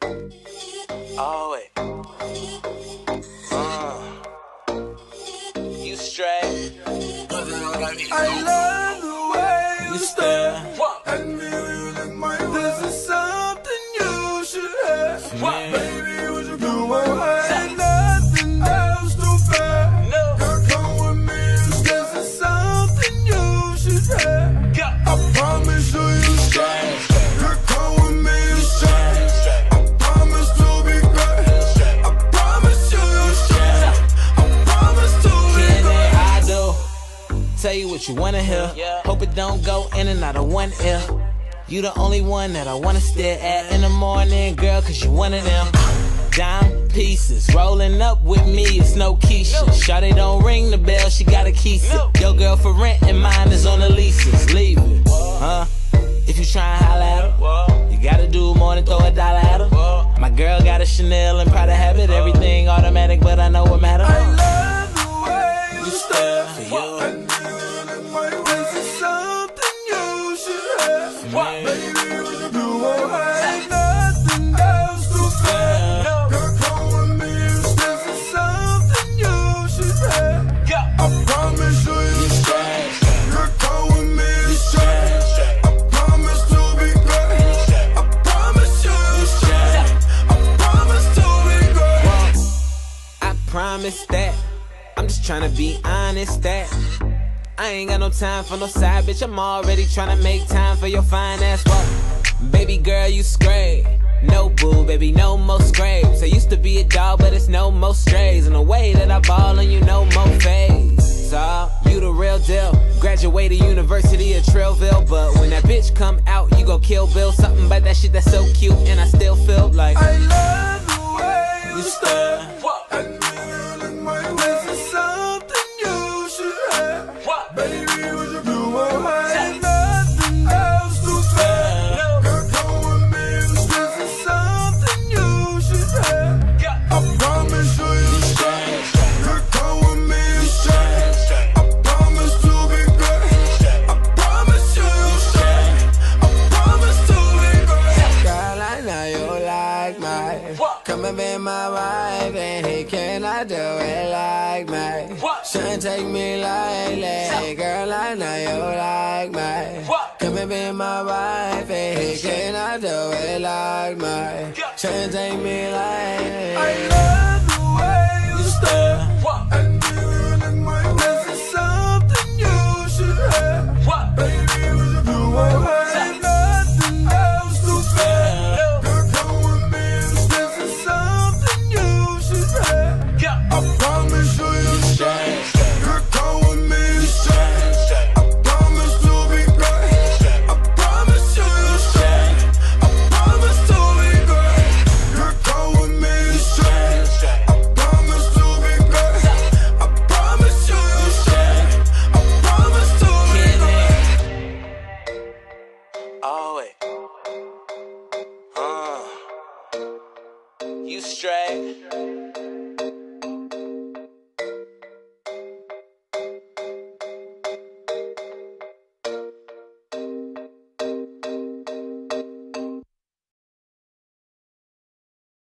Oh, wait. You straight. I love the way you stare at me in my eyes. This is something you should have. Baby, would you come on? Ain't nothing else to fair. Girl, come with me. This is something you should have. I promise you straight. Girl, come with me. I promise to be great. I promise you straight. I promise to be great. I do. Tell you what you wanna hear. Hope it don't go in and out of one ear. You the only one that I wanna stare at in the morning, girl, cause you one of them dime pieces. Rolling up with me, it's no Keisha. Shawty don't ring the bell, she got a key. Your girl for rent and mine is on the leases. Leave it, if you try and holla at her, you gotta do more than throw a dollar at her. My girl got a Chanel and Prada habit. Everything automatic, but I know what matters. I love the way you stare. For you. This is something you should have. Baby, would you do ain't nothing else to fair. Girl, come with me. This is something you should have. I promise you straight. Girl, come with me. I promise to be great. I promise you straight. I promise to be great. I promise that. I'm just tryna be honest that I ain't got no time for no side bitch. I'm already tryna make time for your fine ass. What? Baby girl, you scrape. No boo, baby, no more scrapes. I used to be a dog, but it's no more strays. And the way that I ball on you, no more phase. So, you the real deal. Graduated University of Trillville, but when that bitch come out, you gon' kill Bill. Something about that shit that's so cute, and I still feel like I love the way you stare. Baby, would you do ain't nothing else to fair. Girl, come with me. This is something you should have. I promise you straight. Girl, come with me. I promise to be great. I promise you straight. I promise to be great. Girl, I know you like me. Come and be my wife, and he cannot do it like me. Shouldn't take me lightly. Girl, I know you like me. Come and be my wife, and he cannot do it like me. Shouldn't take me lightly.